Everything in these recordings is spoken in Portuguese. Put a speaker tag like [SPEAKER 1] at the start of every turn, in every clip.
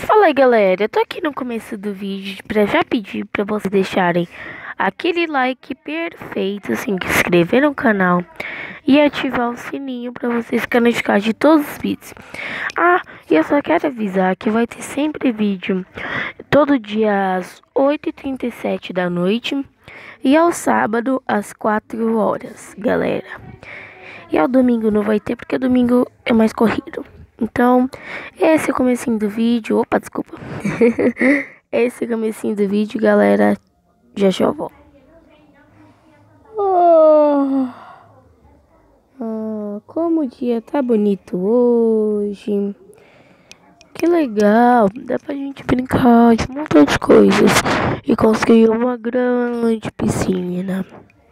[SPEAKER 1] Fala aí, galera, eu tô aqui no começo do vídeo pra já pedir pra vocês deixarem aquele like perfeito, assim, se inscrever no canal e ativar o sininho pra vocês ficarem notificados de todos os vídeos. E eu só quero avisar que vai ter sempre vídeo todo dia às 8h37 da noite e ao sábado às 4 horas, galera. E ao domingo não vai ter porque domingo é mais corrido. Então, esse é o comecinho do vídeo. Opa, desculpa. Esse é o comecinho do vídeo, galera. Já já eu volto. Como o dia tá bonito hoje. Que legal. Dá pra gente brincar de um montão de coisas. E construir uma grande piscina.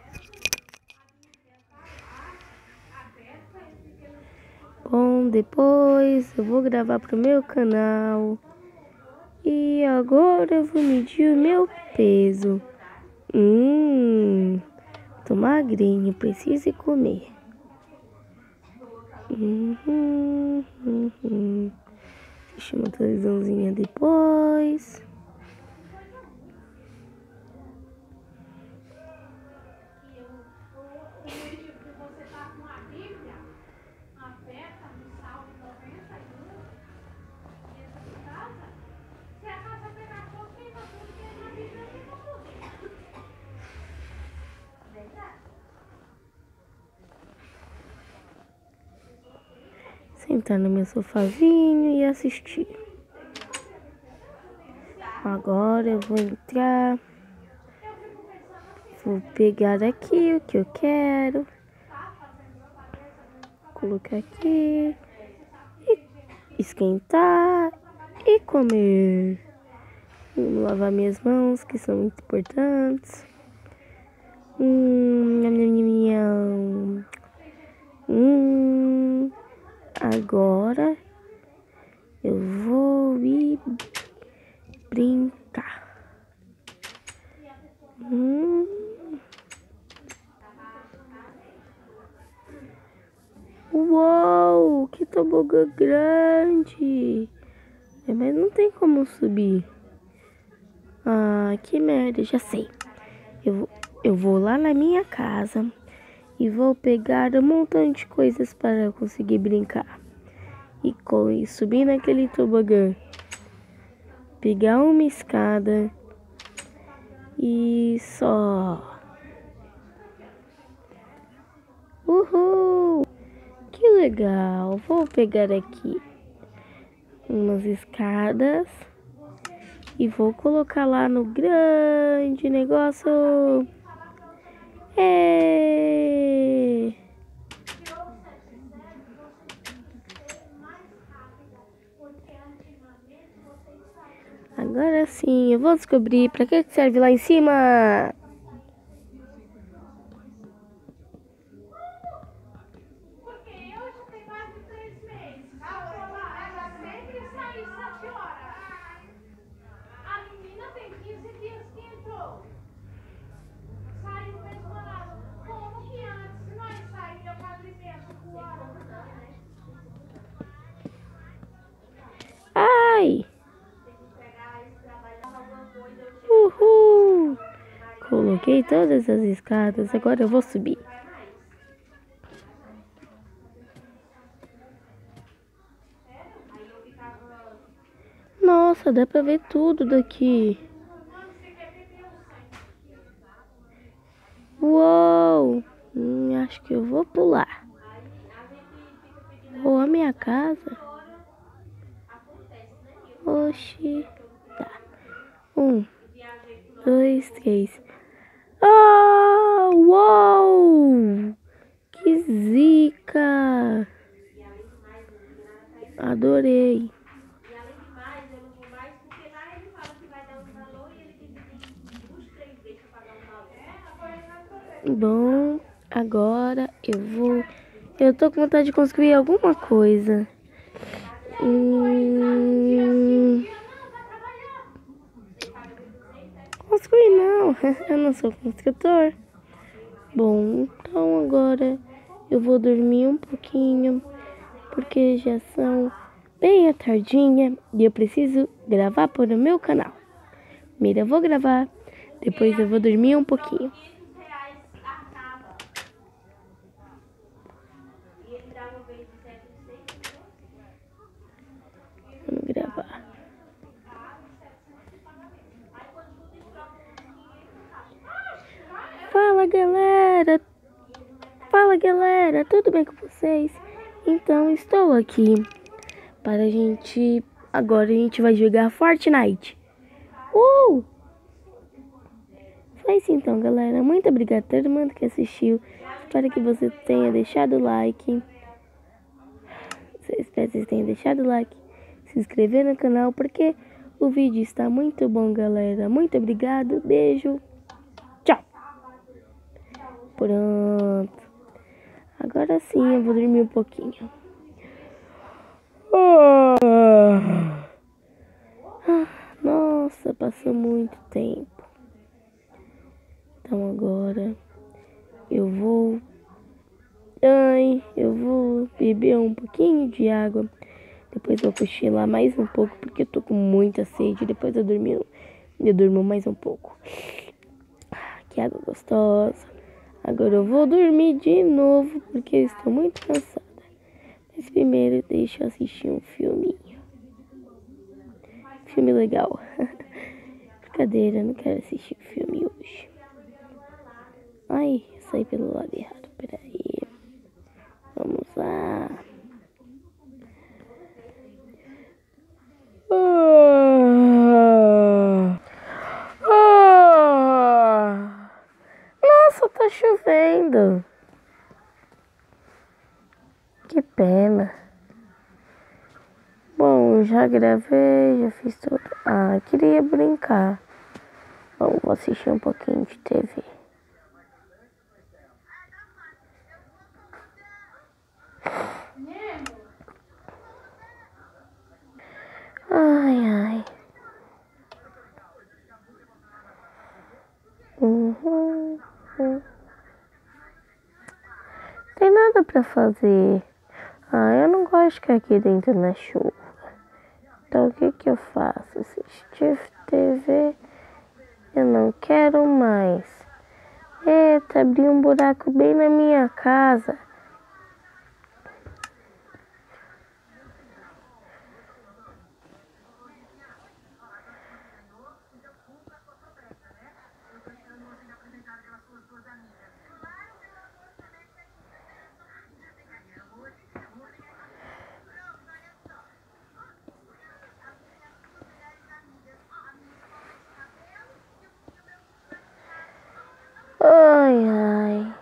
[SPEAKER 1] Bom, depois eu vou gravar pro meu canal. E agora eu vou medir o meu peso. Tô magrinho, preciso ir comer. Assistir uma televisãozinha depois. Sentar no meu sofazinho e assistir. Agora eu vou entrar. Vou pegar aqui o que eu quero. Colocar aqui. E esquentar. E comer. Vou lavar minhas mãos, que são muito importantes. Agora eu vou ir brincar. Uou, que tobogã grande! Mas não tem como subir. Que merda, já sei. Eu vou lá na minha casa e vou pegar um montão de coisas para conseguir brincar. E subir naquele tobogã. Pegar uma escada e só. Uhul! Que legal! Vou pegar aqui umas escadas e vou colocar lá no grande negócio. Agora sim, eu vou descobrir pra que serve lá em cima. Ai! Uhul! Coloquei todas as escadas, agora eu vou subir. Nossa, dá pra ver tudo daqui. Uou! Acho que eu vou pular. Ou a minha casa. Oxi. Tá. 1, 2, 3. Uou! Que zica! Adorei. Bom, agora eu tô com vontade de construir alguma coisa. Construir não, eu não sou construtor. Bom, então agora eu vou dormir um pouquinho, porque já são bem à tardinha e eu preciso gravar para o meu canal. Primeiro eu vou gravar, depois eu vou dormir um pouquinho. Vamos gravar. Fala galera, tudo bem com vocês? Então estou aqui para agora a gente vai jogar Fortnite. Foi isso então galera, muito obrigado a todo mundo que assistiu. Espero que você tenha deixado o like. Espero que vocês tenham deixado o like, se inscrever no canal, porque o vídeo está muito bom galera. Muito obrigado, beijo, tchau. Pronto. Agora sim eu vou dormir um pouquinho. Nossa, passou muito tempo. Então agora eu vou beber um pouquinho de água. Depois eu vou cochilar mais um pouco, porque eu tô com muita sede. Depois eu durmo mais um pouco. Que água gostosa. Agora eu vou dormir de novo, porque eu estou muito cansada. Mas primeiro deixa eu assistir um filminho. Filme legal. Brincadeira, não quero assistir filme hoje. Ai, saí pelo lado errado. Peraí. Vamos lá. Nossa, tá chovendo. Que pena. Bom, já gravei, já fiz tudo. Ah, queria brincar. Bom, vou assistir um pouquinho de TV. Ai. Tem nada pra fazer. Eu não gosto de ficar aqui dentro na chuva. Então o que eu faço? Assistir TV, eu não quero mais. Eita, abri um buraco bem na minha casa. Ai.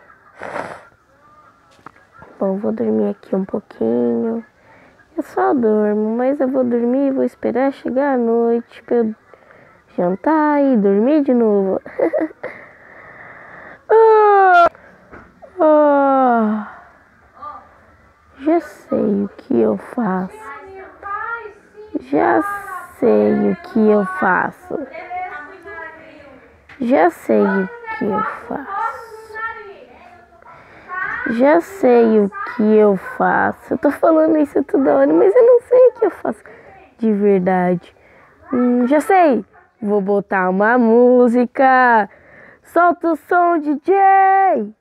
[SPEAKER 1] Bom, vou dormir aqui um pouquinho. Eu só durmo, mas eu vou dormir e vou esperar chegar a noite pra eu jantar e dormir de novo. Já sei o que eu faço. Já sei o que eu faço. Já sei o que eu faço. Eu tô falando isso toda hora, mas eu não sei o que eu faço de verdade. Já sei. Vou botar uma música. Solta o som, DJ.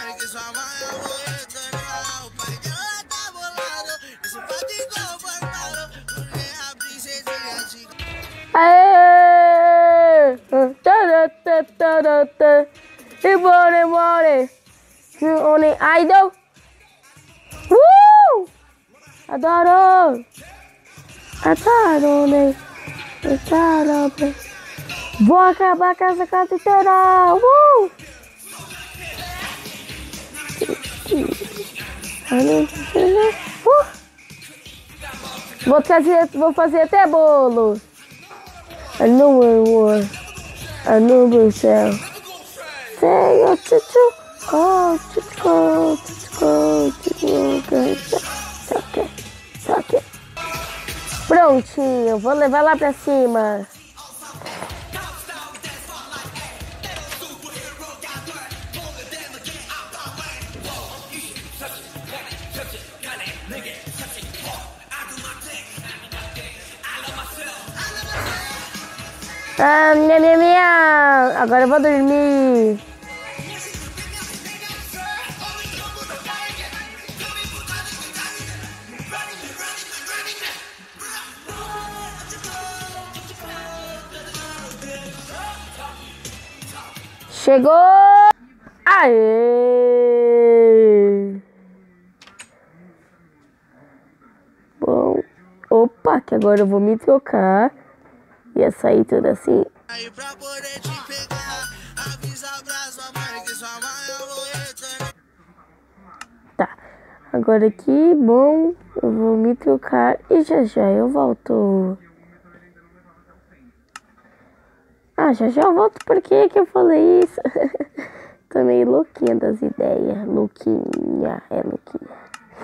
[SPEAKER 1] Aê! E bora! Only idol! Adoro! Vou acabar com essa casa inteira! Vou fazer até bolo! I know war. I know myself. Say your chuchu. Oh, chuchu. Suck it. Prontinho, vou levar lá pra cima. Ah, minha. Agora eu vou dormir. Chegou! Aê! Bom, opa, que agora eu vou me trocar. Ia sair tudo assim. Aí pra poder te pegar, avisa pra sua mãe que sua mãe eu vou retornar. Tá, agora aqui, bom, eu vou me trocar e já já eu volto. Ah, já já eu volto, por que eu falei isso? Tô meio louquinha das ideias, louquinha, louquinha.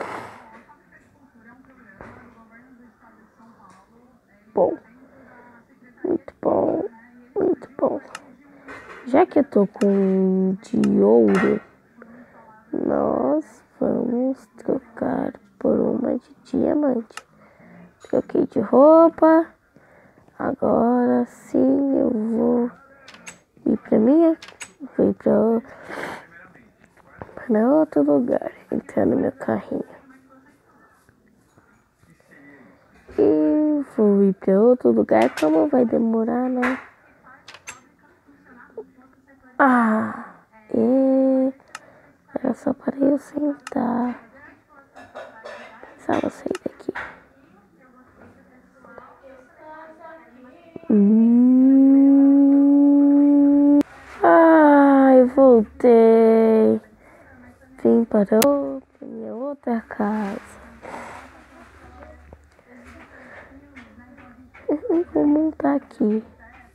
[SPEAKER 1] Bom, muito bom, muito bom. Já que eu tô com de ouro, nós vamos trocar por uma de diamante. Troquei de roupa. Agora sim eu vou ir pra minha. Vou ir pra outro lugar. Entrar no meu carrinho. E vou ir pra outro lugar. Como vai demorar, né? Ah, era só para eu sentar. Precisava sair daqui. Ai, voltei. Vim para minha outra casa. Vou montar aqui.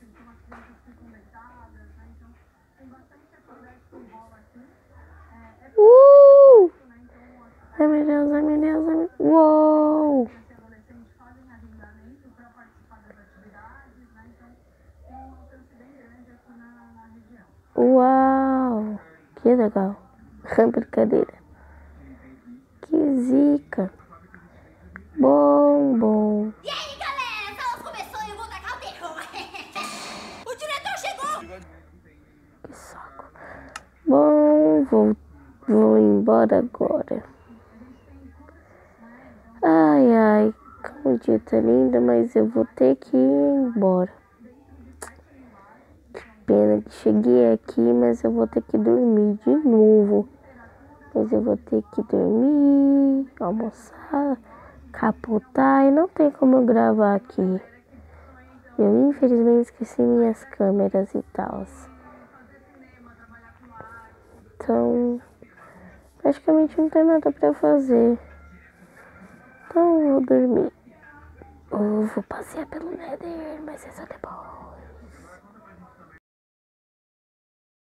[SPEAKER 1] Ai meu Deus, ai meu Deus, ai meu Deus. Uou! Uau! Que legal. Brincadeira. Que zica. Bom.
[SPEAKER 2] E aí, galera? Essa aula começou e eu vou tacar o terror. O diretor chegou!
[SPEAKER 1] Que saco. Bom, vou embora agora. Ai, como o dia tá lindo, mas eu vou ter que ir embora. Que pena que cheguei aqui, mas eu vou ter que dormir de novo. Mas eu vou ter que dormir, almoçar, capotar e não tem como eu gravar aqui. Eu infelizmente esqueci minhas câmeras e tal. Então, praticamente não tem nada pra fazer. Então eu vou dormir. Ou vou passear pelo Nether, mas é só depois.